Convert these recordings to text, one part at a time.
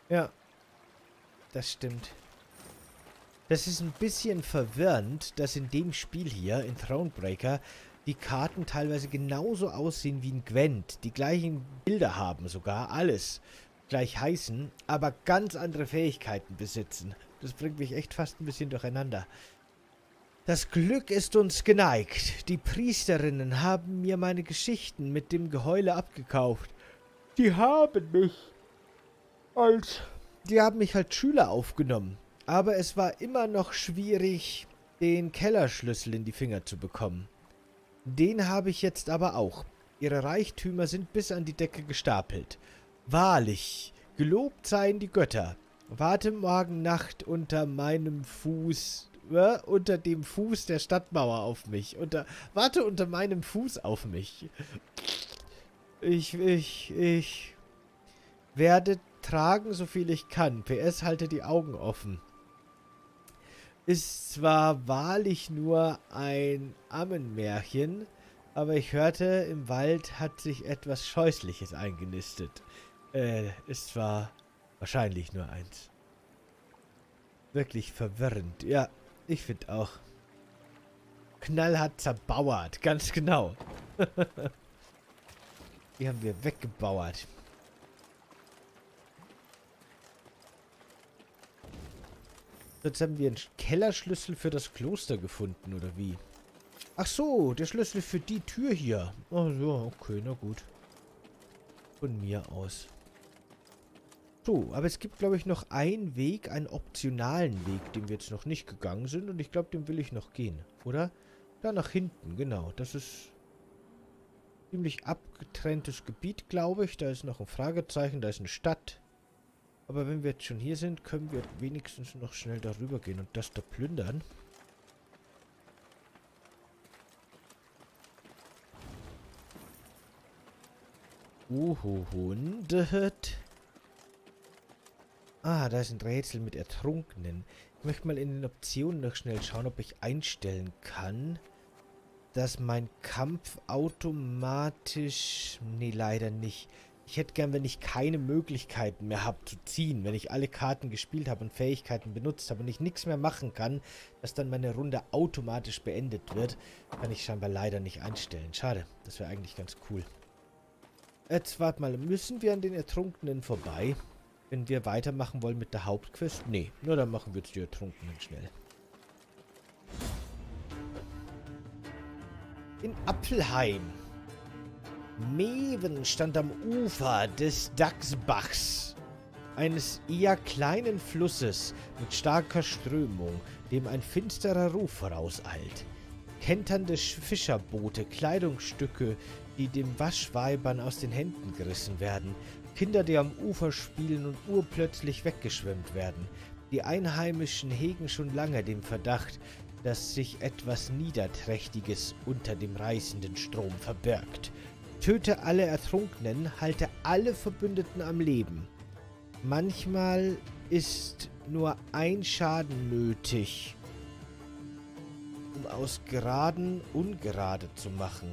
Ja, das stimmt. Das ist ein bisschen verwirrend, dass in dem Spiel hier, in Thronebreaker, die Karten teilweise genauso aussehen wie in Gwent. Die gleichen Bilder haben sogar, alles gleich heißen, aber ganz andere Fähigkeiten besitzen. Das bringt mich echt fast ein bisschen durcheinander. Das Glück ist uns geneigt. Die Priesterinnen haben mir meine Geschichten mit dem Geheule abgekauft. Die haben mich als... Die haben mich als Schüler aufgenommen. Aber es war immer noch schwierig, den Kellerschlüssel in die Finger zu bekommen. Den habe ich jetzt aber auch. Ihre Reichtümer sind bis an die Decke gestapelt. Wahrlich, gelobt seien die Götter. Warte morgen Nacht unter meinem Fuß, unter dem Fuß der Stadtmauer auf mich. Warte unter meinem Fuß auf mich. Ich werde tragen, so viel ich kann. PS, halte die Augen offen. Ist zwar wahrlich nur ein Ammenmärchen, aber ich hörte, im Wald hat sich etwas Scheußliches eingenistet. Ist zwar wahrscheinlich nur eins. Wirklich verwirrend. Ja, ich finde auch. Knallhart zerbauert, ganz genau. Die haben wir weggebauert. Jetzt haben wir einen Kellerschlüssel für das Kloster gefunden, oder wie? Ach so, der Schlüssel für die Tür hier. Oh ja, okay, na gut. Von mir aus. So, aber es gibt, glaube ich, noch einen Weg, einen optionalen Weg, den wir jetzt noch nicht gegangen sind. Und ich glaube, den will ich noch gehen, oder? Da nach hinten, genau. Das ist ziemlich abgetrenntes Gebiet, glaube ich. Da ist noch ein Fragezeichen, da ist eine Stadt. Aber wenn wir jetzt schon hier sind, können wir wenigstens noch schnell darüber gehen und das da plündern. Hundet. Ah, da ist ein Rätsel mit Ertrunkenen. Ich möchte mal in den Optionen noch schnell schauen, ob ich einstellen kann, dass mein Kampf automatisch... Nee, leider nicht. Ich hätte gern, wenn ich keine Möglichkeiten mehr habe zu ziehen, wenn ich alle Karten gespielt habe und Fähigkeiten benutzt habe und ich nichts mehr machen kann, dass dann meine Runde automatisch beendet wird, kann ich scheinbar leider nicht einstellen. Schade, das wäre eigentlich ganz cool. Jetzt warte mal, müssen wir an den Ertrunkenen vorbei, wenn wir weitermachen wollen mit der Hauptquest? Nee, nur dann machen wir jetzt die Ertrunkenen schnell. In Apfelheim. Meven stand am Ufer des Dachsbachs, eines eher kleinen Flusses mit starker Strömung, dem ein finsterer Ruf vorauseilt. Kenternde Fischerboote, Kleidungsstücke, die den Waschweibern aus den Händen gerissen werden, Kinder, die am Ufer spielen und urplötzlich weggeschwemmt werden. Die Einheimischen hegen schon lange den Verdacht, dass sich etwas Niederträchtiges unter dem reißenden Strom verbirgt. Töte alle Ertrunkenen, halte alle Verbündeten am Leben. Manchmal ist nur ein Schaden nötig, um aus Geraden ungerade zu machen.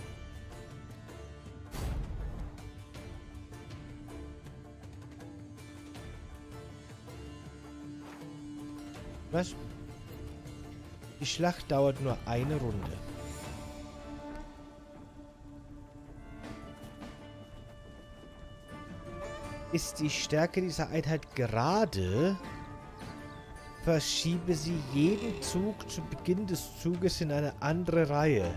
Was? Die Schlacht dauert nur eine Runde. Ist die Stärke dieser Einheit gerade, verschiebe sie jeden Zug zu Beginn des Zuges in eine andere Reihe.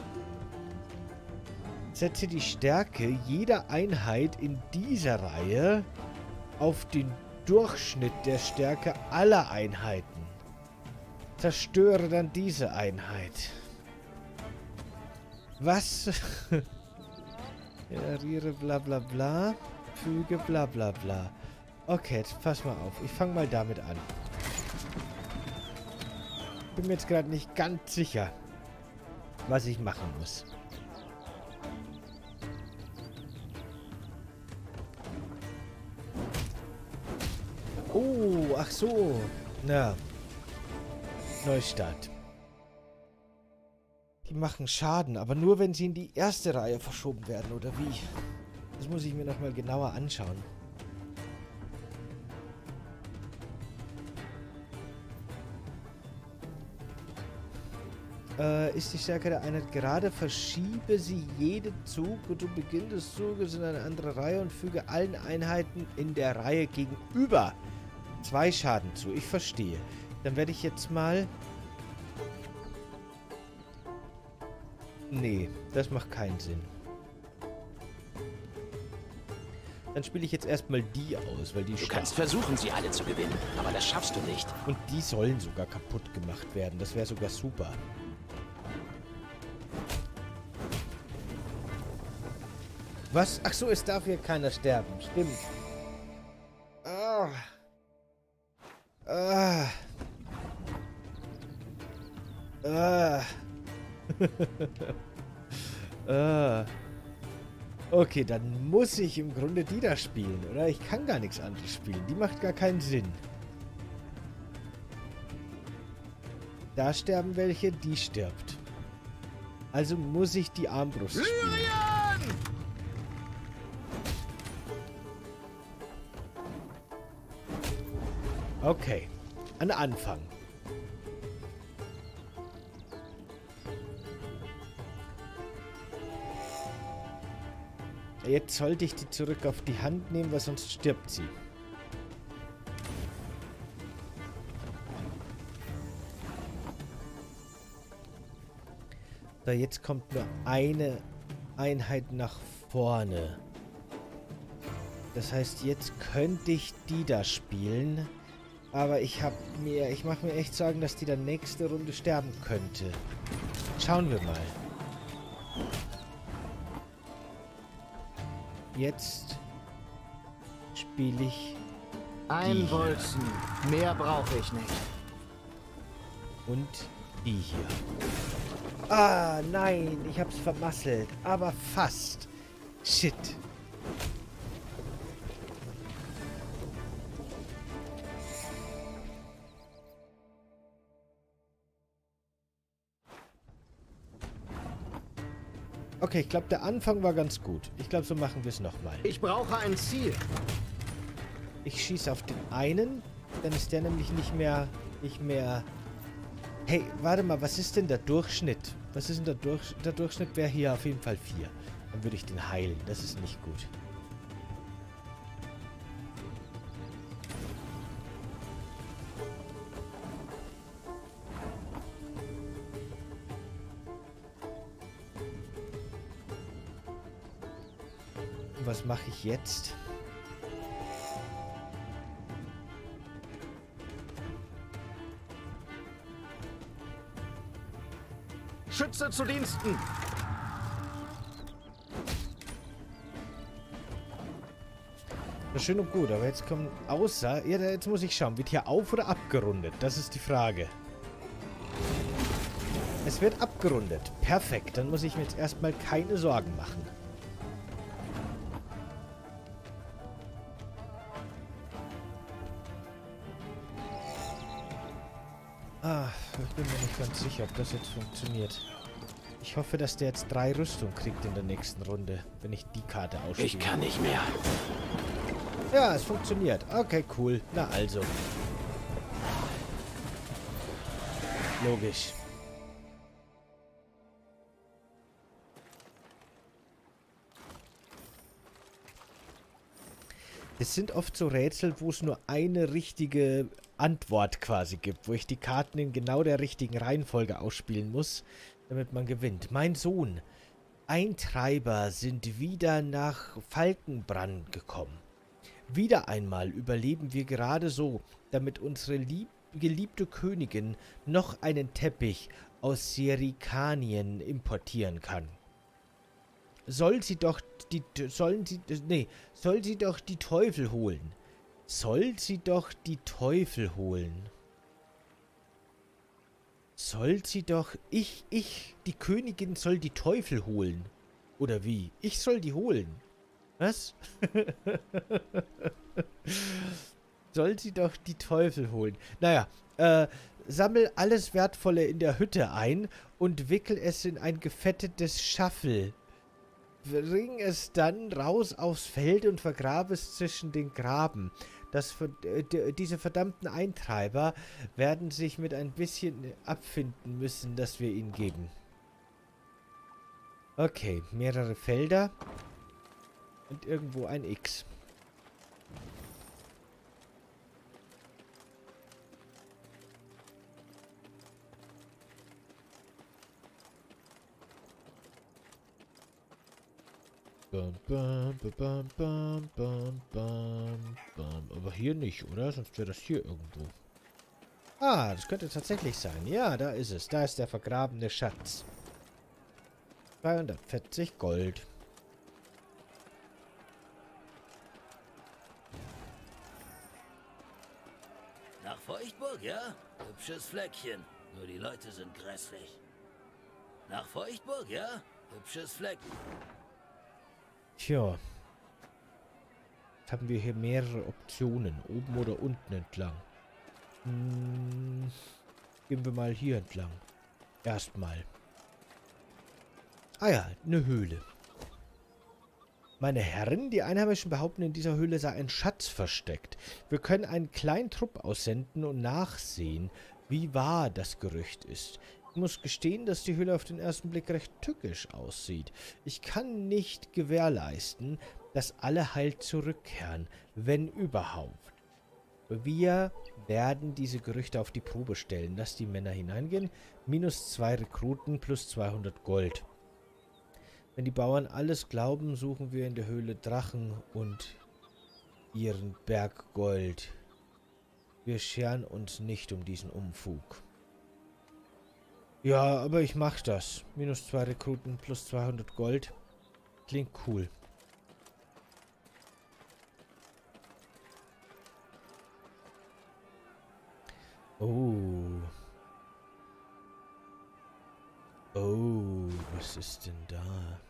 Setze die Stärke jeder Einheit in dieser Reihe auf den Durchschnitt der Stärke aller Einheiten. Zerstöre dann diese Einheit. Was? Generiere bla bla bla. Füge bla bla bla. Okay, jetzt pass mal auf. Ich fange mal damit an. Bin mir jetzt gerade nicht ganz sicher, was ich machen muss. Oh, ach so. Na. Neustart. Die machen Schaden, aber nur, wenn sie in die erste Reihe verschoben werden, oder wie? Das muss ich mir nochmal genauer anschauen. Ist die Stärke der Einheit gerade, verschiebe sie jeden Zug und zu Beginn des Zuges in eine andere Reihe und füge allen Einheiten in der Reihe gegenüber 2 Schaden zu. Ich verstehe. Dann werde ich jetzt mal... Nee, das macht keinen Sinn. Dann spiele ich jetzt erstmal die aus, weil die Du kannst versuchen, sie alle zu gewinnen, aber das schaffst du nicht. Und die sollen sogar kaputt gemacht werden. Das wäre sogar super. Was? Ach so, es darf hier keiner sterben. Stimmt. Ah. Ah. Ah. Ah. Okay, dann muss ich im Grunde die da spielen, oder? Ich kann gar nichts anderes spielen. Die macht gar keinen Sinn. Da sterben welche, die stirbt. Also muss ich die Armbrust spielen. Okay. An Anfang. Jetzt sollte ich die zurück auf die Hand nehmen, weil sonst stirbt sie. So, jetzt kommt nur eine Einheit nach vorne. Das heißt, jetzt könnte ich die da spielen. Aber ich mache mir echt Sorgen, dass die dann nächste Runde sterben könnte. Schauen wir mal. Jetzt spiele ich ein Bolzen. Mehr brauche ich nicht. Und die hier. Ah, nein, ich hab's vermasselt. Aber fast. Shit. Okay, ich glaube, der Anfang war ganz gut. Ich glaube, so machen wir es nochmal. Ich brauche ein Ziel. Ich schieße auf den einen. Dann ist der nämlich nicht mehr... Hey, warte mal, was ist denn der Durchschnitt? Was ist denn der Durchschnitt? Wäre hier auf jeden Fall 4. Dann würde ich den heilen. Das ist nicht gut. Was mache ich jetzt? Schütze zu Diensten. Schön und gut, aber jetzt kommen außer... Ja, jetzt muss ich schauen. Wird hier auf- oder abgerundet? Das ist die Frage. Es wird abgerundet. Perfekt. Dann muss ich mir jetzt erstmal keine Sorgen machen. Ah, ich bin mir nicht ganz sicher, ob das jetzt funktioniert. Ich hoffe, dass der jetzt 3 Rüstung kriegt in der nächsten Runde, wenn ich die Karte ausspiele. Ich kann nicht mehr. Ja, es funktioniert. Okay, cool. Na also. Logisch. Es sind oft so Rätsel, wo es nur eine richtige Antwort quasi gibt, wo ich die Karten in genau der richtigen Reihenfolge ausspielen muss, damit man gewinnt. Mein Sohn, Eintreiber sind wieder nach Falkenbrand gekommen. Wieder einmal überleben wir gerade so, damit unsere geliebte Königin noch einen Teppich aus Serikanien importieren kann. Soll sie doch die Teufel holen. Soll sie doch die Teufel holen. Soll sie doch... die Königin soll die Teufel holen. Oder wie? Ich soll die holen. Was? Soll sie doch die Teufel holen. Naja, sammel alles Wertvolle in der Hütte ein und wickel es in ein gefettetes Schaffel. bring es dann raus aufs Feld und vergrabe es zwischen den Graben. Diese verdammten Eintreiber werden sich mit ein bisschen abfinden müssen, das wir ihnen geben. Okay, mehrere Felder und irgendwo ein X. Bam, bam, bam, bam, bam, bam, bam. Aber hier nicht, oder? Sonst wäre das hier irgendwo. Ah, das könnte tatsächlich sein. Ja, da ist es. Da ist der vergrabene Schatz. 240 Gold. Nach Feuchtburg, ja? Hübsches Fleckchen. Nur die Leute sind grässlich. Nach Feuchtburg, ja? Hübsches Fleckchen. Tja. Jetzt haben wir hier mehrere Optionen. Oben oder unten entlang. Gehen wir mal hier entlang. Erstmal. Ah ja, eine Höhle. Meine Herren, die Einheimischen behaupten, in dieser Höhle sei ein Schatz versteckt. Wir können einen kleinen Trupp aussenden und nachsehen, wie wahr das Gerücht ist. Ich muss gestehen, dass die Höhle auf den ersten Blick recht tückisch aussieht. Ich kann nicht gewährleisten, dass alle heil zurückkehren, wenn überhaupt. Wir werden diese Gerüchte auf die Probe stellen. Lass die Männer hineingehen. -2 Rekruten plus 200 Gold. Wenn die Bauern alles glauben, suchen wir in der Höhle Drachen und ihren Berg Gold. Wir scheren uns nicht um diesen Unfug. Ja, aber ich mach das. -2 Rekruten plus 200 Gold. Klingt cool. Oh. Oh, was ist denn da?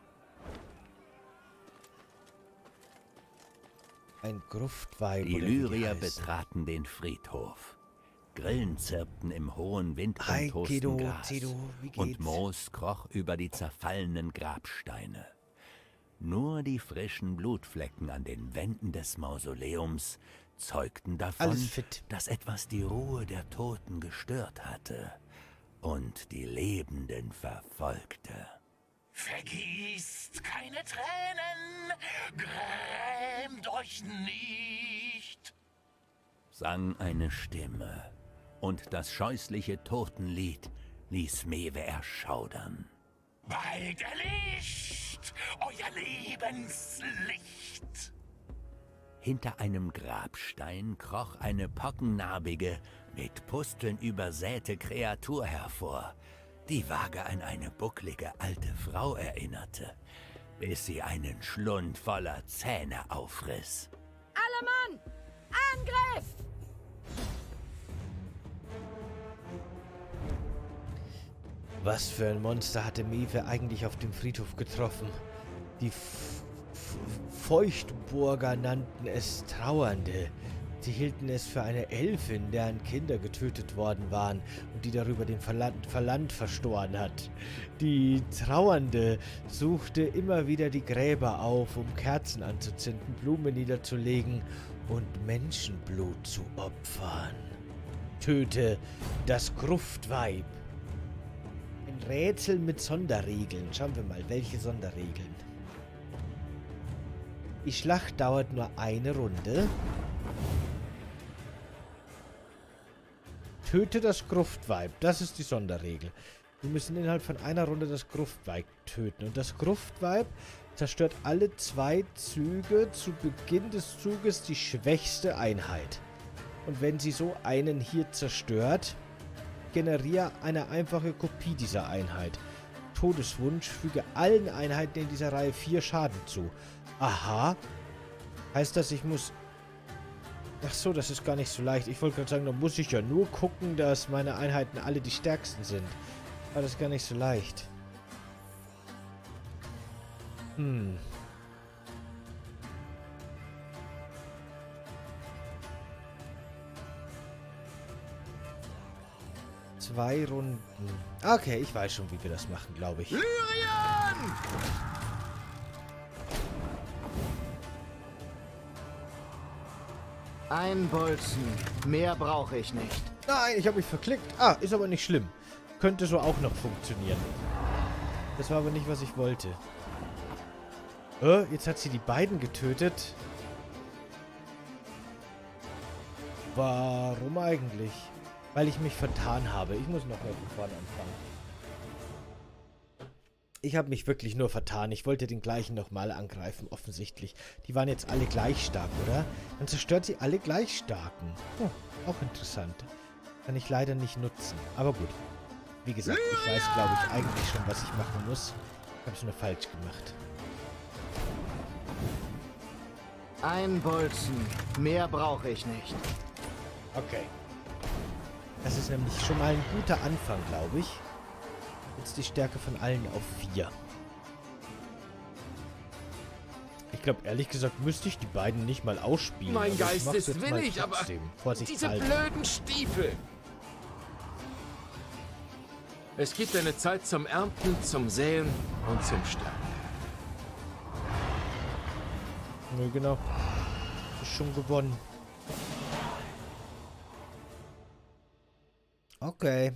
Ein Gruftweib. Die Lyrier betraten den Friedhof. Grillen zirpten im hohen windumtosten Gras und Moos kroch über die zerfallenen Grabsteine. Nur die frischen Blutflecken an den Wänden des Mausoleums zeugten davon, dass etwas die Ruhe der Toten gestört hatte und die Lebenden verfolgte. Vergießt keine Tränen, grämt euch nicht, sang eine Stimme, und das scheußliche Totenlied ließ Mewe erschaudern. weil der Licht, euer Lebenslicht. Hinter einem Grabstein kroch eine pockennarbige, mit Pusteln übersäte Kreatur hervor, die vage an eine bucklige alte Frau erinnerte, bis sie einen Schlund voller Zähne aufriss. Alle Mann! Angriff! Was für ein Monster hatte Mewe eigentlich auf dem Friedhof getroffen? Die Feuchtburger nannten es Trauernde. Sie hielten es für eine Elfin, deren Kinder getötet worden waren und die darüber den Verland verstoren hat. Die Trauernde suchte immer wieder die Gräber auf, um Kerzen anzuzünden, Blumen niederzulegen und Menschenblut zu opfern. Töte das Gruftweib. Ein Rätsel mit Sonderregeln. Schauen wir mal, welche Sonderregeln. Die Schlacht dauert nur eine Runde. Töte das Gruftweib. Das ist die Sonderregel. Wir müssen innerhalb von einer Runde das Gruftweib töten. Und das Gruftweib zerstört alle 2 Züge zu Beginn des Zuges die schwächste Einheit. Und wenn sie so einen hier zerstört, generiere eine einfache Kopie dieser Einheit. Todeswunsch, füge allen Einheiten in dieser Reihe 4 Schaden zu. Aha. Heißt das, ich muss... Ach so, das ist gar nicht so leicht. Ich wollte gerade sagen, da muss ich ja nur gucken, dass meine Einheiten alle die stärksten sind. Aber das ist gar nicht so leicht. Hm. Zwei Runden. Okay, ich weiß schon, wie wir das machen, glaube ich. Lyrien! Ein Bolzen. Mehr brauche ich nicht. Nein, ich habe mich verklickt. Ah, ist aber nicht schlimm. Könnte so auch noch funktionieren. Das war aber nicht, was ich wollte. Jetzt hat sie die beiden getötet. Warum eigentlich? Weil ich mich vertan habe. Ich muss noch mal von vorne anfangen. Ich habe mich wirklich nur vertan. Ich wollte den gleichen nochmal angreifen, offensichtlich. Die waren jetzt alle gleich stark, oder? Dann zerstört sie alle gleich starken. Auch interessant. Kann ich leider nicht nutzen. Aber gut. Wie gesagt, ich weiß, glaube ich, eigentlich schon, was ich machen muss. Ich habe es nur falsch gemacht. Ein Bolzen. Mehr brauche ich nicht. Okay. Das ist nämlich schon mal ein guter Anfang, glaube ich. Jetzt die Stärke von allen auf 4. Ich glaube, ehrlich gesagt, müsste ich die beiden nicht mal ausspielen. Mein Geist ist willig, aber diese blöden Stiefel. Es gibt eine Zeit zum Ernten, zum Säen und zum Sterben. Nö, genau. Ist schon gewonnen. Okay.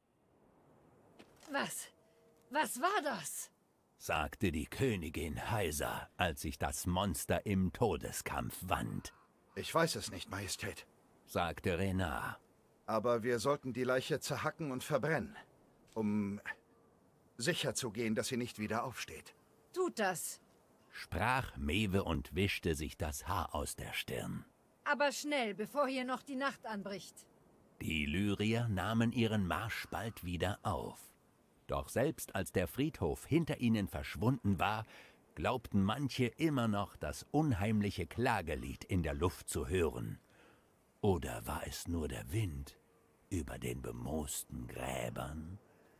Was war das? Sagte die Königin heiser, als sich das Monster im Todeskampf wand. Ich weiß es nicht, Majestät. Sagte Renard. Aber wir sollten die Leiche zerhacken und verbrennen, um sicherzugehen, dass sie nicht wieder aufsteht. Tut das. Sprach Mewe und wischte sich das Haar aus der Stirn. Aber schnell, bevor hier noch die Nacht anbricht. Die Lyrier nahmen ihren Marsch bald wieder auf. Doch selbst als der Friedhof hinter ihnen verschwunden war, glaubten manche immer noch das unheimliche Klagelied in der Luft zu hören. Oder war es nur der Wind über den bemoosten Gräbern?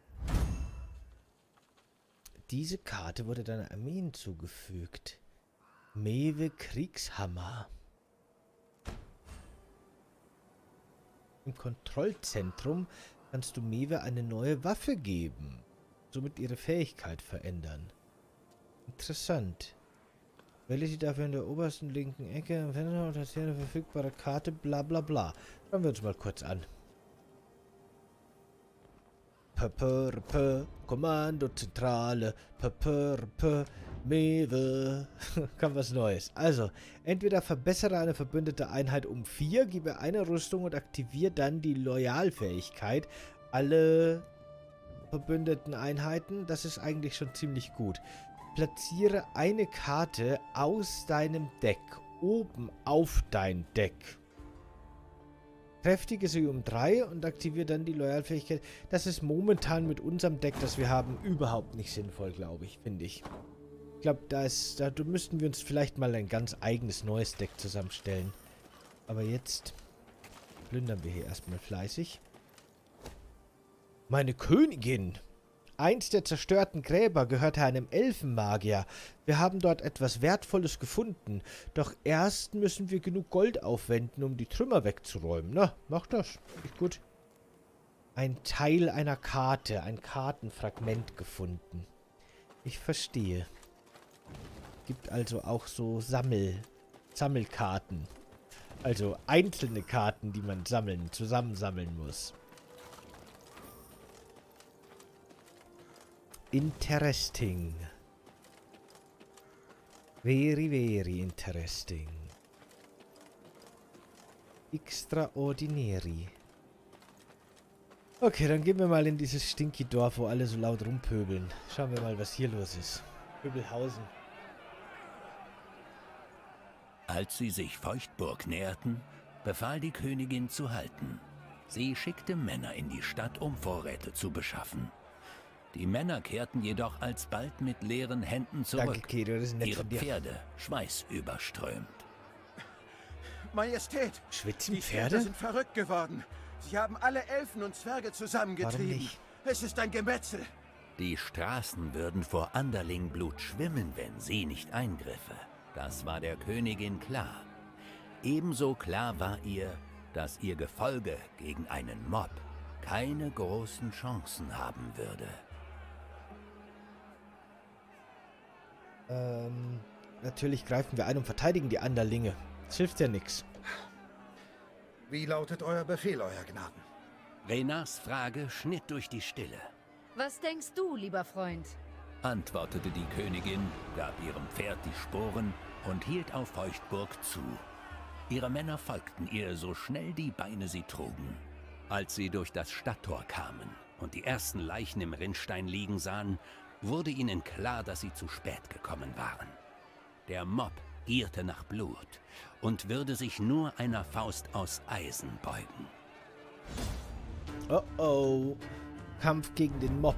Diese Karte wurde deiner Armee hinzugefügt. Mewe Kriegshammer. Im Kontrollzentrum kannst du Mewe eine neue Waffe geben. Somit ihre Fähigkeit verändern. Interessant. Wähle sie dafür in der obersten linken Ecke im Fenster und hat eine verfügbare Karte, bla bla bla. Schauen wir uns mal kurz an. Kommandozentrale, Mewe. Kam was Neues. Also, entweder verbessere eine verbündete Einheit um 4, gebe eine Rüstung und aktiviere dann die Loyalfähigkeit. Alle verbündeten Einheiten, das ist eigentlich schon ziemlich gut. Platziere eine Karte aus deinem Deck oben auf dein Deck. Kräftige sie um 3 und aktiviere dann die Loyalfähigkeit. Das ist momentan mit unserem Deck, das wir haben, überhaupt nicht sinnvoll, glaube ich, finde ich. Ich glaube, da müssten wir uns vielleicht mal ein ganz eigenes neues Deck zusammenstellen. Aber jetzt plündern wir hier erstmal fleißig. Meine Königin! Eins der zerstörten Gräber gehörte einem Elfenmagier. Wir haben dort etwas Wertvolles gefunden. Doch erst müssen wir genug Gold aufwenden, um die Trümmer wegzuräumen. Na, mach das. Ist gut. Ein Teil einer Karte, ein Kartenfragment gefunden. Ich verstehe. Gibt also auch so Sammelkarten. Also einzelne Karten, die man zusammensammeln muss. Interesting. Very, very interesting. Extraordinary. Okay, dann gehen wir mal in dieses Stinky-Dorf, wo alle so laut rumpöbeln. Schauen wir mal, was hier los ist. Pöbelhausen. Als sie sich Feuchtburg näherten, befahl die Königin zu halten. Sie schickte Männer in die Stadt, um Vorräte zu beschaffen. Die Männer kehrten jedoch alsbald mit leeren Händen zurück. Danke, Kedo, das ist nett ihre von dir. Pferde schweißüberströmt. Majestät, Schwitzen die Pferde? sind verrückt geworden. Sie haben alle Elfen und Zwerge zusammengetrieben. Warum nicht? Es ist ein Gemetzel. Die Straßen würden vor Anderlingblut schwimmen, wenn sie nicht eingriffe. Das war der Königin klar. Ebenso klar war ihr, dass ihr Gefolge gegen einen Mob keine großen Chancen haben würde. Natürlich greifen wir ein und verteidigen die Anderlinge. Das hilft ja nichts. Wie lautet euer Befehl, Euer Gnaden? Renars Frage schnitt durch die Stille. Was denkst du, lieber Freund? Antwortete die Königin, gab ihrem Pferd die Sporen und hielt auf Feuchtburg zu. Ihre Männer folgten ihr, so schnell die Beine sie trugen. Als sie durch das Stadttor kamen und die ersten Leichen im Rinnstein liegen sahen, wurde ihnen klar, dass sie zu spät gekommen waren. Der Mob gierte nach Blut und würde sich nur einer Faust aus Eisen beugen. Oh oh. Kampf gegen den Mob.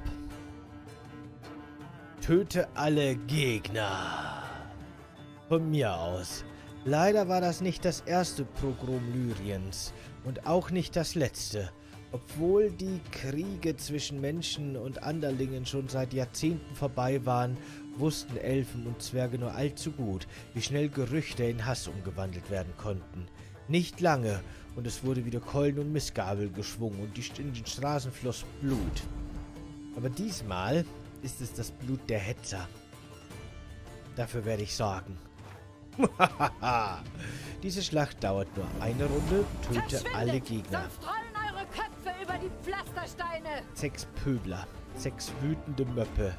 Töte alle Gegner. Von mir aus. Leider war das nicht das erste Pogrom Lyriens und auch nicht das letzte. Obwohl die Kriege zwischen Menschen und Anderlingen schon seit Jahrzehnten vorbei waren, wussten Elfen und Zwerge nur allzu gut, wie schnell Gerüchte in Hass umgewandelt werden konnten. Nicht lange, und es wurde wieder Keulen und Missgabel geschwungen und in den Straßen floss Blut. Aber diesmal ist es das Blut der Hetzer. Dafür werde ich sorgen. Diese Schlacht dauert nur eine Runde, töte alle Gegner. Sonst rollen eure Köpfe über die Pflastersteine. 6 Pöbler, 6 wütende Möppe.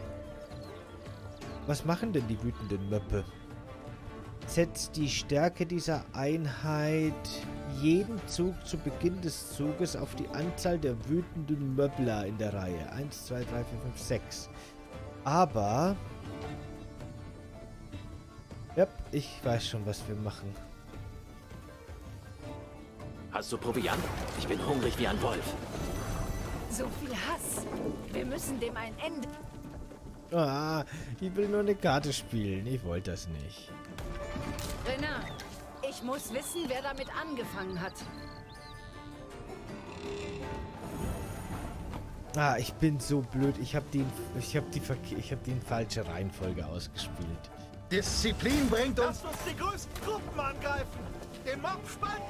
Was machen denn die wütenden Möppe? Setzt die Stärke dieser Einheit jeden Zug zu Beginn des Zuges auf die Anzahl der wütenden Möbbler in der Reihe. 1, 2, 3, 4, 5, 6. Aber... ja, ich weiß schon, was wir machen. Hast du Proviant? Ich bin hungrig wie ein Wolf. So viel Hass. Wir müssen dem ein Ende... Ah, ich will nur eine Karte spielen. Ich wollte das nicht. Renar, ich muss wissen, wer damit angefangen hat. Ah, ich bin so blöd. Ich habe die falsche Reihenfolge ausgespielt. Disziplin bringt uns... Lasst uns die größten Gruppen angreifen! Den Mob spalten!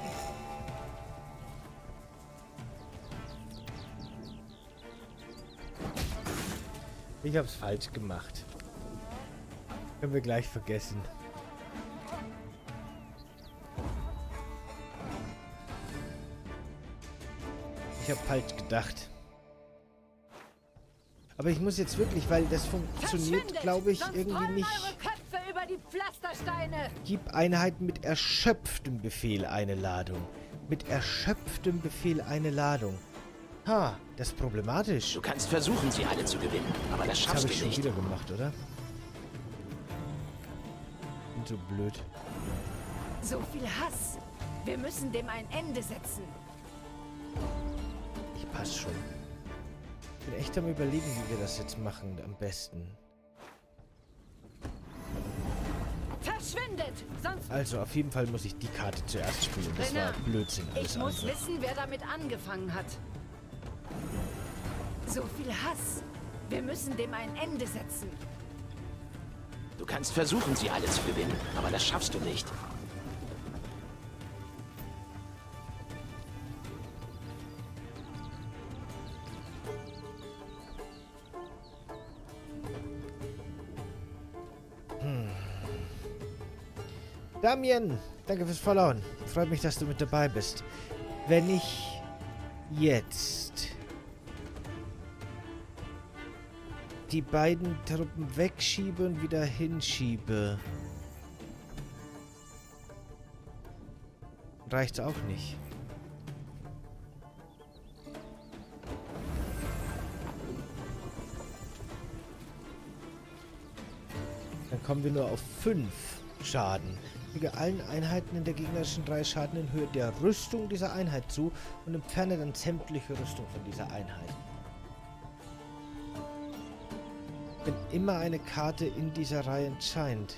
Ich hab's falsch gemacht. Können wir gleich vergessen. Ich habe falsch gedacht. Aber ich muss jetzt wirklich, weil das funktioniert, glaube ich, irgendwie nicht. Eure Köpfe über die Pflastersteine. Gib Einheiten mit erschöpftem Befehl eine Ladung. Mit erschöpftem Befehl eine Ladung. Ha, das ist problematisch. Du kannst versuchen, sie alle zu gewinnen, aber das schaffst Das habe ich du schon nicht. wieder gemacht, oder? Bin so blöd. So viel Hass. Wir müssen dem ein Ende setzen. Ich pass schon. Ich bin echt am Überlegen, wie wir das jetzt machen am besten. Verschwindet! Sonst... Also, auf jeden Fall muss ich die Karte zuerst spielen. Das war Renar, Blödsinn. Alles ich muss andere. wissen, wer damit angefangen hat. So viel Hass. Wir müssen dem ein Ende setzen. Du kannst versuchen, sie alle zu gewinnen, aber das schaffst du nicht. Damien, danke fürs Followen. Freut mich, dass du mit dabei bist. Wenn ich jetzt die beiden Truppen wegschiebe und wieder hinschiebe, reicht's auch nicht. Dann kommen wir nur auf 5 Schaden. Füge allen Einheiten in der gegnerischen 3 Schaden in Höhe der Rüstung dieser Einheit zu und entferne dann sämtliche Rüstung von dieser Einheit. Wenn immer eine Karte in dieser Reihe entscheidet.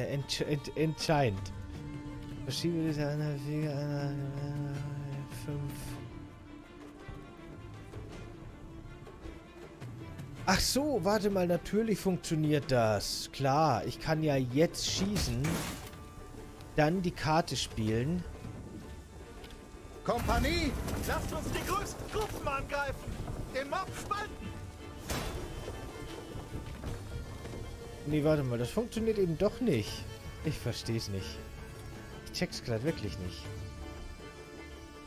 Verschiebe diese Einheit, füge einer 5. Ach so, warte mal, natürlich funktioniert das. Klar, ich kann ja jetzt schießen, dann die Karte spielen. Kompanie, lasst uns die größten Gruppen angreifen! Den Mob spalten! Nee, warte mal, das funktioniert eben doch nicht. Ich versteh's nicht. Ich check's gerade wirklich nicht.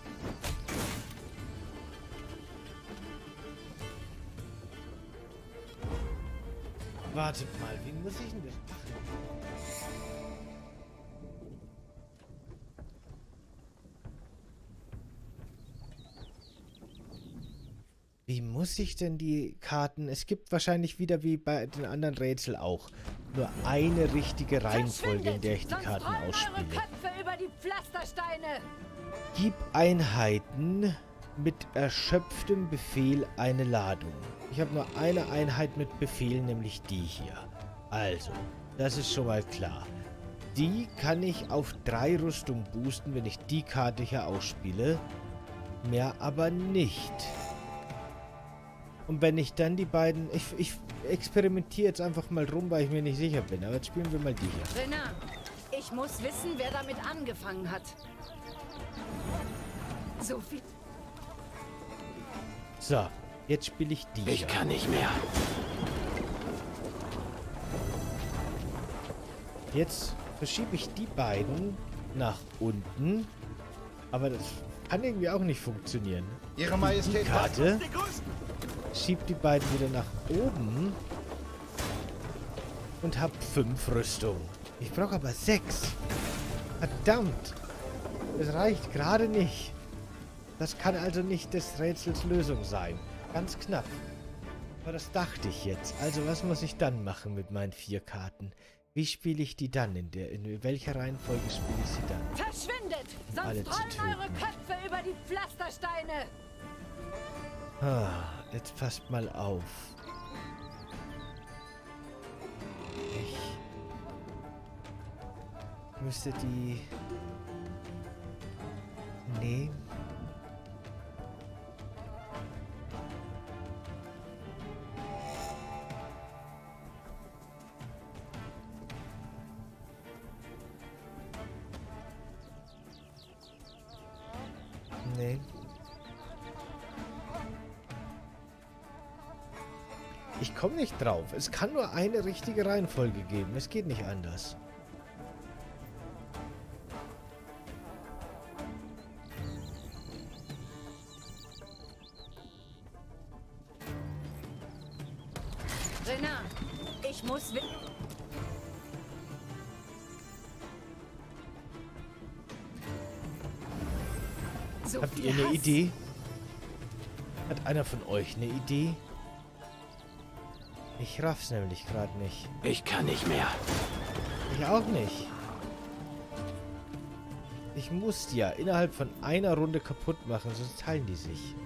Wartet mal, wie muss ich denn das machen? Wie muss ich denn die Karten... Es gibt wahrscheinlich wieder wie bei den anderen Rätseln auch nur eine richtige Reihenfolge, in der ich die Karten ausspiele. Köpfe über die Pflastersteine. Gib Einheiten mit erschöpftem Befehl eine Ladung. Ich habe nur eine Einheit mit Befehl, nämlich die hier. Also, das ist schon mal klar. Die kann ich auf 3 Rüstung boosten, wenn ich die Karte hier ausspiele. Mehr aber nicht. Und wenn ich dann die beiden... Ich experimentiere jetzt einfach mal rum, weil ich mir nicht sicher bin. Aber jetzt spielen wir mal die hier. Renard, ich muss wissen, wer damit angefangen hat. So viel... So, jetzt spiele ich die Ich hier. kann nicht mehr. Jetzt verschiebe ich die beiden nach unten. Aber das kann irgendwie auch nicht funktionieren. Ihre Majestät, Die Karte Die größten. schiebt die beiden wieder nach oben. Und habe 5 Rüstung. Ich brauche aber 6. Verdammt. Das reicht gerade nicht. Das kann also nicht des Rätsels Lösung sein. Ganz knapp. Aber das dachte ich jetzt. Also was muss ich dann machen mit meinen 4 Karten? Wie spiele ich die dann? In welcher Reihenfolge spiele ich sie dann? Verschwindet! Alle Sonst zu rollen eure töten. Köpfe über die Pflastersteine! Ah, jetzt passt mal auf. Ich müsste die... Nee. Nee. Ich komme nicht drauf. Es kann nur eine richtige Reihenfolge geben. Es geht nicht anders. Renard, ich muss wissen... So Habt viel ihr eine Hass. Idee? Hat einer von euch eine Idee? Ich raff's nämlich gerade nicht. Ich kann nicht mehr. Ich auch nicht. Ich muss die ja innerhalb von einer Runde kaputt machen, sonst teilen die sich.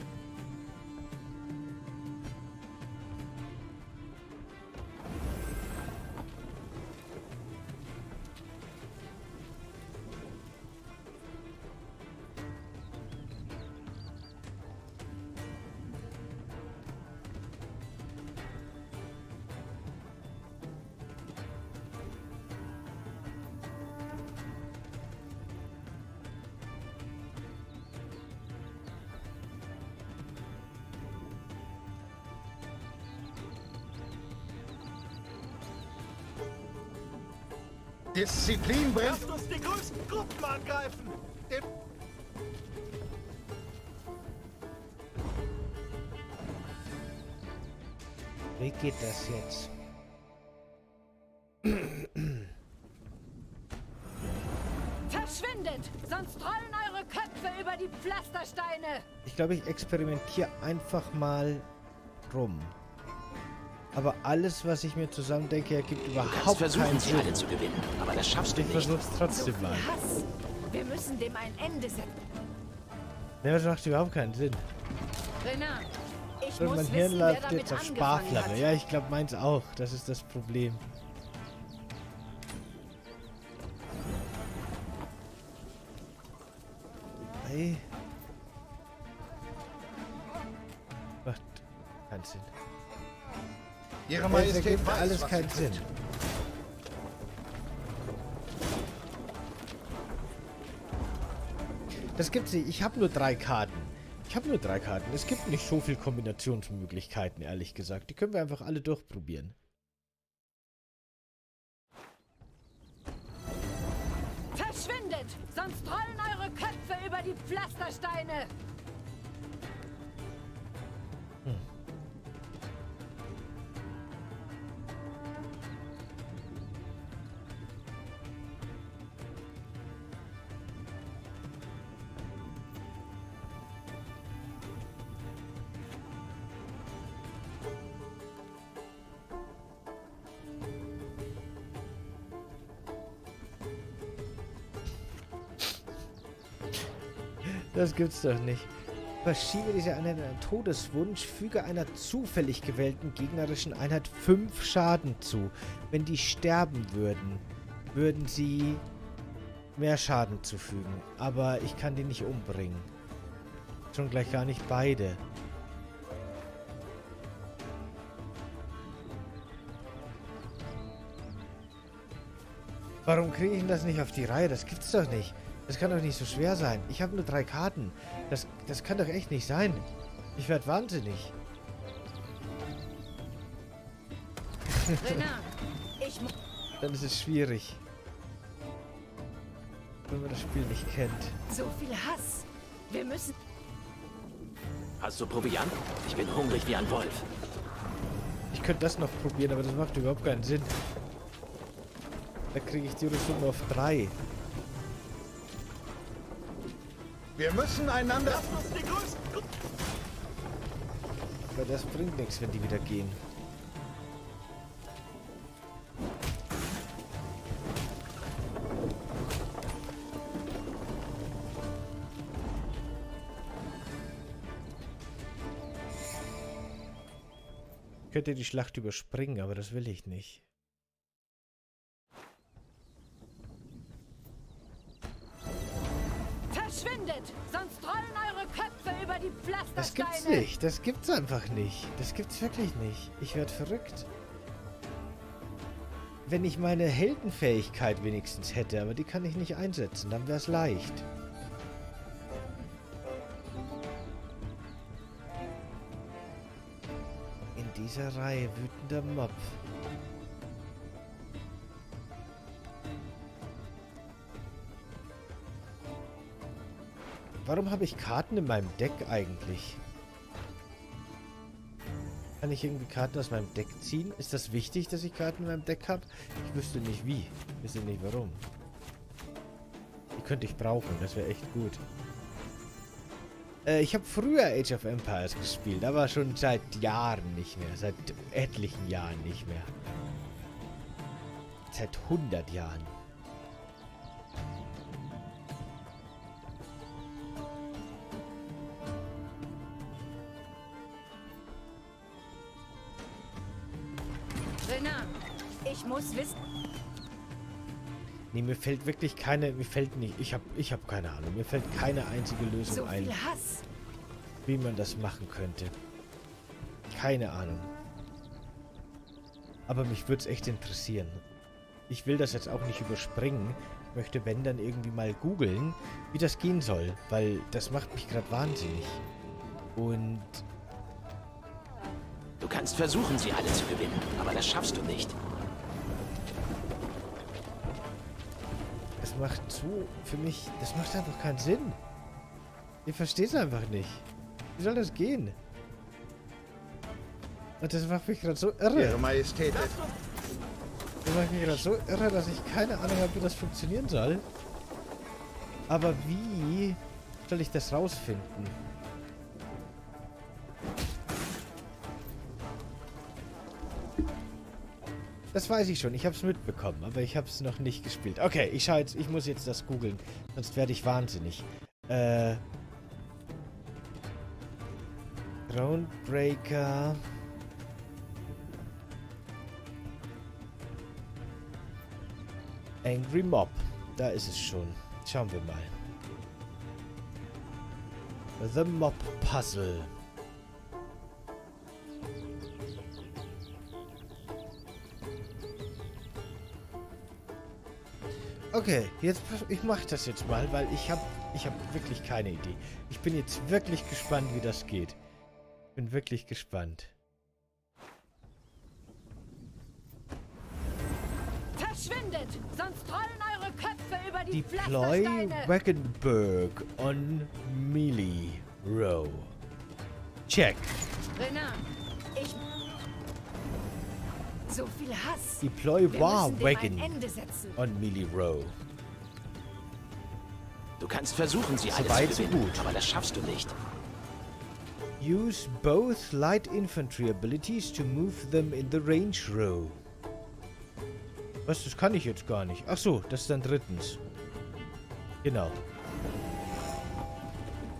Disziplin bringt... Lasst uns die größten Gruppen angreifen. Den Wie geht das jetzt? Verschwindet! Sonst rollen eure Köpfe über die Pflastersteine! Ich glaube, ich experimentiere einfach mal rum. Aber alles, was ich mir zusammendenke, ergibt Du überhaupt kannst versuchen, keinen sie Sinn. alle zu gewinnen. Aber das schaffst du Ich nicht. versuch's So trotzdem viel mal. Hass! Wir müssen dem ein Ende setzen. Nee, das macht überhaupt keinen Sinn. Renard, ich Und muss mein wissen, Hirn wer läuft damit jetzt auf angefangen Sparflamme. hat. Ja, ich glaube, meins auch. Das ist das Problem. Hey. Macht keinen Sinn. Ihre Das Majestät ergibt weiß, alles was keinen sie Sinn. tut. Das gibt's nicht. Ich habe nur 3 Karten. Es gibt nicht so viele Kombinationsmöglichkeiten, ehrlich gesagt. Die können wir einfach alle durchprobieren. Verschwindet! Sonst rollen eure Köpfe über die Pflastersteine! Das gibt's doch nicht. Verschiebe diese Einheit einen Todeswunsch, füge einer zufällig gewählten gegnerischen Einheit 5 Schaden zu. Wenn die sterben würden, würden sie mehr Schaden zufügen. Aber ich kann die nicht umbringen. Schon gleich gar nicht beide. Warum kriege ich denn das nicht auf die Reihe? Das gibt's doch nicht. Das kann doch nicht so schwer sein. Ich habe nur 3 Karten. Das kann doch echt nicht sein. Ich werde wahnsinnig. Dann ist es schwierig. Wenn man das Spiel nicht kennt. So viel Hass. Wir müssen... Hast du Proviant? Ich bin hungrig wie ein Wolf. Ich könnte das noch probieren, aber das macht überhaupt keinen Sinn. Da kriege ich die Rüstung auf 3. Wir müssen einander... Aber das bringt nichts, wenn die wieder gehen. Ich könnte die Schlacht überspringen, aber das will ich nicht. Verschwindet, sonst rollen eure Köpfe über die Pflastersteine. Das gibt's nicht. Das gibt's einfach nicht. Das gibt's wirklich nicht. Ich werde verrückt. Wenn ich meine Heldenfähigkeit wenigstens hätte, aber die kann ich nicht einsetzen, dann wäre es leicht. In dieser Reihe wütender Mob. Warum habe ich Karten in meinem Deck eigentlich? Kann ich irgendwie Karten aus meinem Deck ziehen? Ist das wichtig, dass ich Karten in meinem Deck habe? Ich wüsste nicht wie. Ich wüsste nicht warum. Die könnte ich brauchen, das wäre echt gut. Ich habe früher Age of Empires gespielt, aber schon seit Jahren nicht mehr. Seit etlichen Jahren nicht mehr. Seit 100 Jahren. Ich muss wissen... Nee, mir fällt wirklich keine... Mir fällt nicht... Ich hab keine Ahnung. Mir fällt keine einzige Lösung ein, Hass. wie man das machen könnte. Keine Ahnung. Aber mich würde es echt interessieren. Ich will das jetzt auch nicht überspringen. Ich möchte, wenn, dann irgendwie mal googeln, wie das gehen soll. Weil das macht mich gerade wahnsinnig. Und... Du kannst versuchen, sie alle zu gewinnen, aber das schaffst du nicht. Das macht so für mich... Das macht einfach keinen Sinn. Ich verstehe es einfach nicht. Wie soll das gehen? Und das macht mich gerade so irre. Ihre Majestät. Das macht mich gerade so irre, dass ich keine Ahnung habe, wie das funktionieren soll. Aber wie soll ich das rausfinden? Das weiß ich schon. Ich habe es mitbekommen, aber ich habe es noch nicht gespielt. Okay, ich muss jetzt das googeln. Sonst werde ich wahnsinnig. Thronebreaker. Angry Mob. Da ist es schon. Schauen wir mal. The Mob Puzzle. Okay, ich mache das jetzt mal, weil ich hab wirklich keine Idee. Ich bin jetzt wirklich gespannt, wie das geht. Bin wirklich gespannt. Verschwindet, sonst rollen eure Köpfe über die Deploy Pflastersteine. Wagenburg on Melee Row. Check. Renan, so viel Hass. Deploy War Wagon ein Ende setzen. on Melee Row. Du kannst versuchen, sie alle Soweit zu so gewinnen, gut. aber das schaffst du nicht. Use both light infantry abilities to move them in the range row. Was? Das kann ich jetzt gar nicht. Ach so, das ist dann drittens. Genau.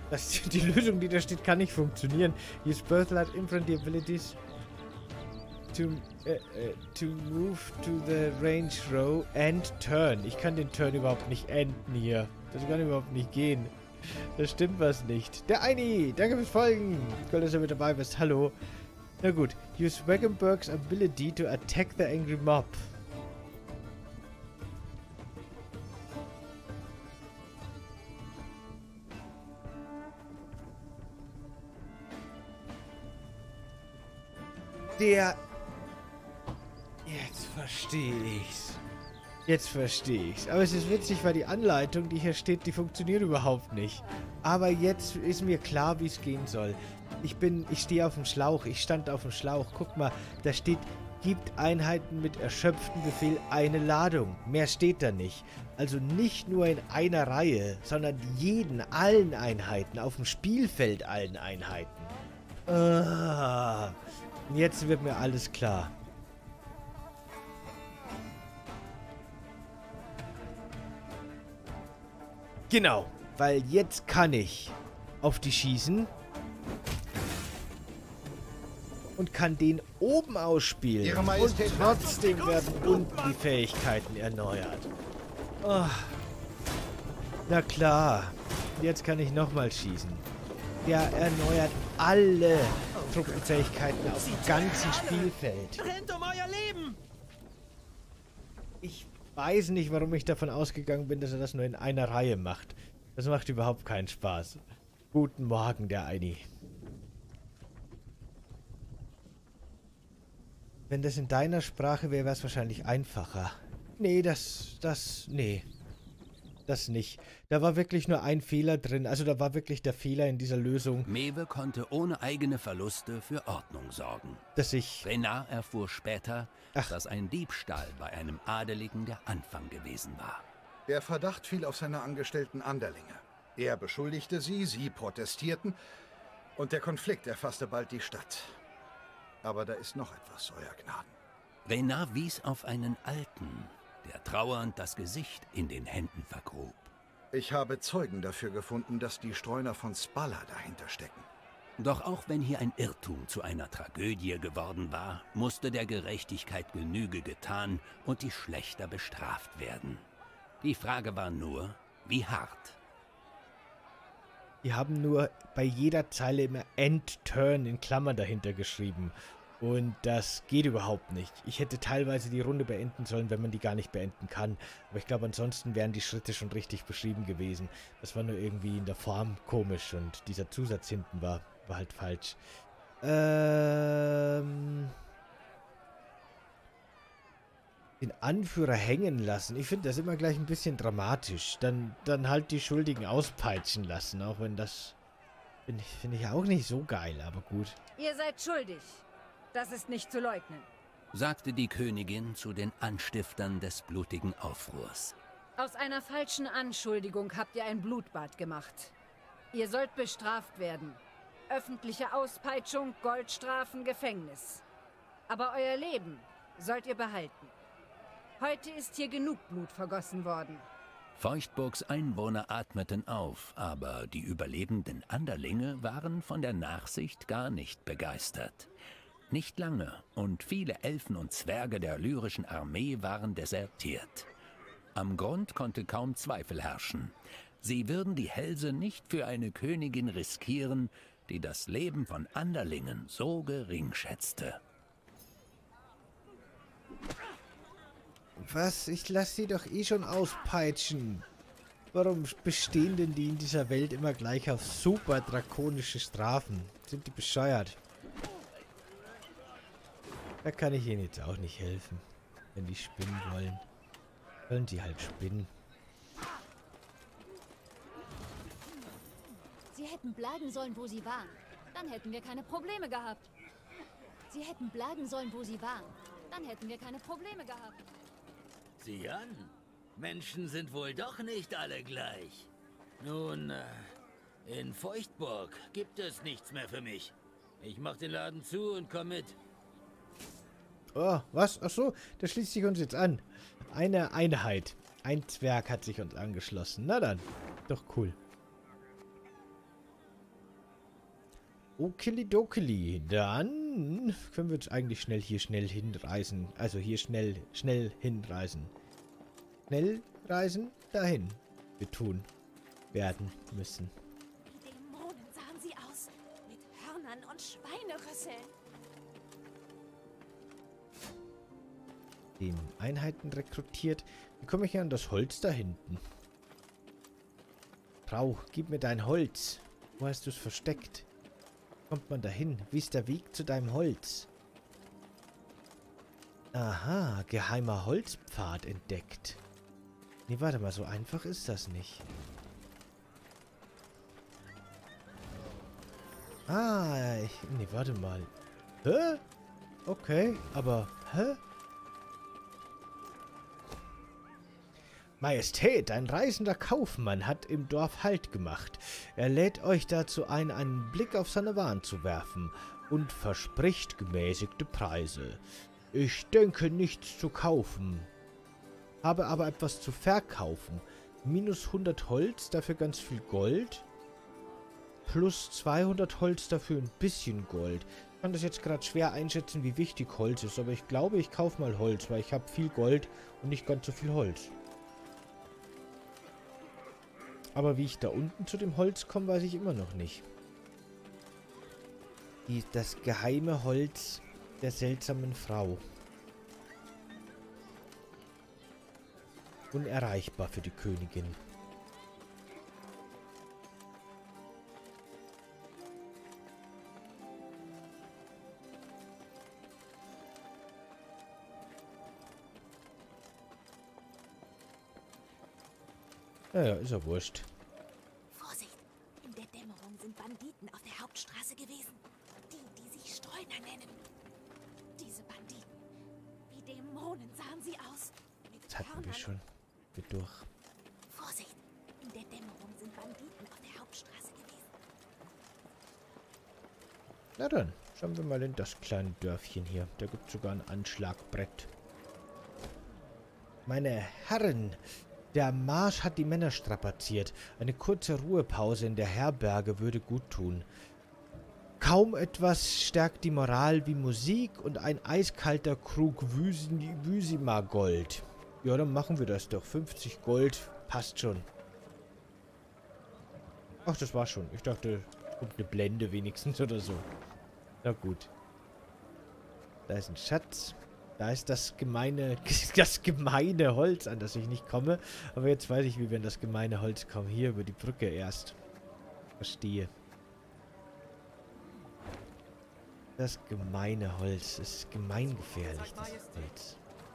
Die Lösung, die da steht, kann nicht funktionieren. Use Birthlight Infantry Abilities to move to the range row and turn. Ich kann den Turn überhaupt nicht enden hier. Das kann überhaupt nicht gehen. Da stimmt was nicht. Der Eini, danke fürs Folgen. Cool, dass du mit dabei bist. Hallo. Na gut. Use Wagenberg's ability to attack the angry mob. Jetzt verstehe ich's. Jetzt verstehe ich's. Aber es ist witzig, weil die Anleitung, die hier steht, die funktioniert überhaupt nicht. Aber jetzt ist mir klar, wie es gehen soll. Ich stehe auf dem Schlauch. Ich stand auf dem Schlauch. Guck mal, da steht, gibt Einheiten mit erschöpftem Befehl eine Ladung. Mehr steht da nicht. Also nicht nur in einer Reihe, sondern allen Einheiten, auf dem Spielfeld allen Einheiten. Jetzt wird mir alles klar. Genau, weil jetzt kann ich auf die schießen und kann den oben ausspielen. Ihre Majestät, und trotzdem werden unten die Fähigkeiten erneuert. Oh. Na klar, jetzt kann ich nochmal schießen. Der erneuert alle Truppenfähigkeiten auf dem ganzen Spielfeld. Rennt um euer Leben! Ich weiß nicht, warum ich davon ausgegangen bin, dass er das nur in einer Reihe macht. Das macht überhaupt keinen Spaß. Guten Morgen, der Eini. Wenn das in deiner Sprache wäre, wäre es wahrscheinlich einfacher. Nee, nee. Das nicht. Da war wirklich nur ein Fehler drin. Also da war wirklich der Fehler in dieser Lösung. Mewe konnte ohne eigene Verluste für Ordnung sorgen. Renard erfuhr später, dass ein Diebstahl bei einem Adeligen der Anfang gewesen war. Der Verdacht fiel auf seine angestellten Anderlinge. Er beschuldigte sie protestierten und der Konflikt erfasste bald die Stadt. Aber da ist noch etwas, Euer Gnaden. Renard wies auf einen Alten, der trauernd das Gesicht in den Händen vergrub. Ich habe Zeugen dafür gefunden, dass die Streuner von Spalla dahinter stecken. Doch auch wenn hier ein Irrtum zu einer Tragödie geworden war, musste der Gerechtigkeit Genüge getan und die Schlächter bestraft werden. Die Frage war nur, wie hart. Die haben nur bei jeder Zeile immer End-Turn in Klammern dahinter geschrieben. Und das geht überhaupt nicht. Ich hätte teilweise die Runde beenden sollen, wenn man die gar nicht beenden kann. Aber ich glaube, ansonsten wären die Schritte schon richtig beschrieben gewesen. Das war nur irgendwie in der Form komisch und dieser Zusatz hinten war halt falsch. Den Anführer hängen lassen. Ich finde das immer gleich ein bisschen dramatisch. Dann halt die Schuldigen auspeitschen lassen. Auch wenn das finde ich auch nicht so geil, aber gut. Ihr seid schuldig. Das ist nicht zu leugnen, sagte die Königin zu den Anstiftern des blutigen Aufruhrs. Aus einer falschen Anschuldigung habt ihr ein Blutbad gemacht. Ihr sollt bestraft werden. Öffentliche Auspeitschung, Goldstrafen, Gefängnis. Aber euer Leben sollt ihr behalten. Heute ist hier genug Blut vergossen worden. Feuchtburgs Einwohner atmeten auf, aber die überlebenden Anderlinge waren von der Nachsicht gar nicht begeistert. Nicht lange, und viele Elfen und Zwerge der lyrischen Armee waren desertiert. Am Grund konnte kaum Zweifel herrschen. Sie würden die Hälse nicht für eine Königin riskieren, die das Leben von Anderlingen so gering schätzte. Was? Ich lasse sie doch eh schon auspeitschen. Warum bestehen denn die in dieser Welt immer gleich auf super drakonische Strafen? Sind die bescheuert? Da kann ich ihnen jetzt auch nicht helfen. Wenn die spinnen wollen. Sollen die halt spinnen. Sie hätten bleiben sollen, wo sie waren. Dann hätten wir keine Probleme gehabt. Sie hätten bleiben sollen, wo sie waren. Dann hätten wir keine Probleme gehabt. Sieh an. Menschen sind wohl doch nicht alle gleich. Nun, in Feuchtburg gibt es nichts mehr für mich. Ich mach den Laden zu und komm mit. Oh, was? Ach so, das schließt sich uns jetzt an. Eine Einheit. Ein Zwerg hat sich uns angeschlossen. Na dann, doch cool. Okilidokili. Dann können wir jetzt eigentlich schnell hinreisen. Also hier schnell hinreisen. Schnell reisen dahin. Wir tun werden müssen. Wie Dämonen sahen sie aus. Mit Hörnern und Schweinerüsseln. Den Einheiten rekrutiert. Wie komme ich an das Holz da hinten? Frau, gib mir dein Holz. Wo hast du es versteckt? Kommt man dahin? Wie ist der Weg zu deinem Holz? Aha, geheimer Holzpfad entdeckt. Nee, warte mal, so einfach ist das nicht. Nee, warte mal. Hä? Okay, aber, hä? Majestät, ein reisender Kaufmann hat im Dorf Halt gemacht. Er lädt euch dazu ein, einen Blick auf seine Waren zu werfen und verspricht gemäßigte Preise. Ich denke nichts zu kaufen, habe aber etwas zu verkaufen. Minus 100 Holz, dafür ganz viel Gold. Plus 200 Holz, dafür ein bisschen Gold. Ich kann das jetzt gerade schwer einschätzen, wie wichtig Holz ist, aber ich glaube, ich kaufe mal Holz, weil ich habe viel Gold und nicht ganz so viel Holz. Aber wie ich da unten zu dem Holz komme, weiß ich immer noch nicht. Das geheime Holz der seltsamen Frau. Unerreichbar für die Königin. Naja, ist ja wurscht. Vorsicht! In der Dämmerung sind Banditen auf der Hauptstraße gewesen. Die sich Streuner nennen. Diese Banditen. Wie Dämonen sahen sie aus. Das hatten wir schon. Wir durch. Vorsicht! In der Dämmerung sind Banditen auf der Hauptstraße gewesen. Na dann, schauen wir mal in das kleine Dörfchen hier. Da gibt es sogar ein Anschlagbrett. Meine Herren, der Marsch hat die Männer strapaziert. Eine kurze Ruhepause in der Herberge würde gut tun. Kaum etwas stärkt die Moral wie Musik und ein eiskalter Krug Wüsima-Gold. Ja, dann machen wir das doch. 50 Gold passt schon. Ach, das war schon. Ich dachte, kommt eine Blende wenigstens oder so. Na gut. Da ist ein Schatz. Da ist das gemeine Holz, an das ich nicht komme. Aber jetzt weiß ich, wie wir in das gemeine Holz kommen. Hier über die Brücke erst. Verstehe. Das gemeine Holz. Das ist gemeingefährlich, das Holz.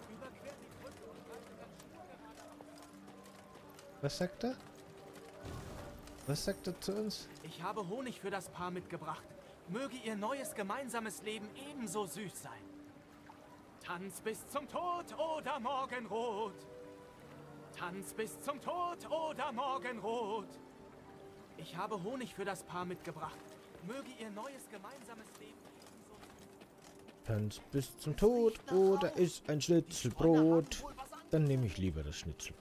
Was sagt er? Was sagt er zu uns? Ich habe Honig für das Paar mitgebracht. Möge ihr neues gemeinsames Leben ebenso süß sein. Tanz bis zum Tod oder Morgenrot. Tanz bis zum Tod oder Morgenrot. Ich habe Honig für das Paar mitgebracht. Möge ihr neues gemeinsames Leben ebenso... Tanz bis zum Tod oder ist ein Schnitzelbrot. Dann nehme ich lieber das Schnitzel.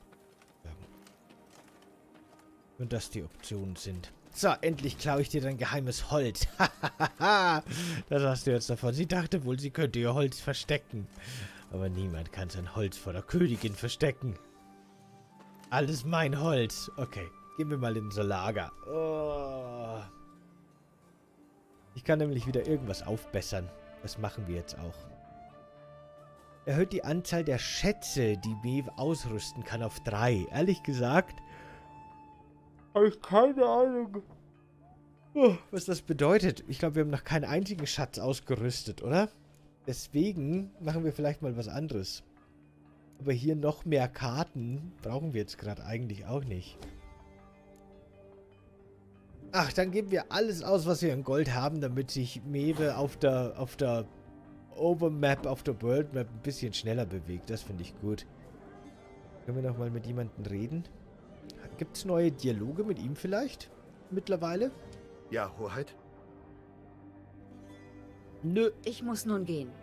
Wenn das die Optionen sind. So, endlich klaue ich dir dein geheimes Holz. Das hast du jetzt davon. Sie dachte wohl, sie könnte ihr Holz verstecken. Aber niemand kann sein Holz vor der Königin verstecken. Alles mein Holz. Okay, gehen wir mal in unser Lager. Oh. Ich kann nämlich wieder irgendwas aufbessern. Das machen wir jetzt auch. Erhöht die Anzahl der Schätze, die Mew ausrüsten kann, auf 3. Ehrlich gesagt... habe ich keine Ahnung, was das bedeutet. Ich glaube, wir haben noch keinen einzigen Schatz ausgerüstet, oder? Deswegen machen wir vielleicht mal was anderes. Aber hier noch mehr Karten brauchen wir jetzt gerade eigentlich auch nicht. Ach, dann geben wir alles aus, was wir in Gold haben, damit sich Mewe auf der Overmap, auf der World Map ein bisschen schneller bewegt. Das finde ich gut. Können wir noch mal mit jemandem reden? Gibt es neue Dialoge mit ihm vielleicht? Mittlerweile? Ja, Hoheit? Nö. Ich muss nun gehen.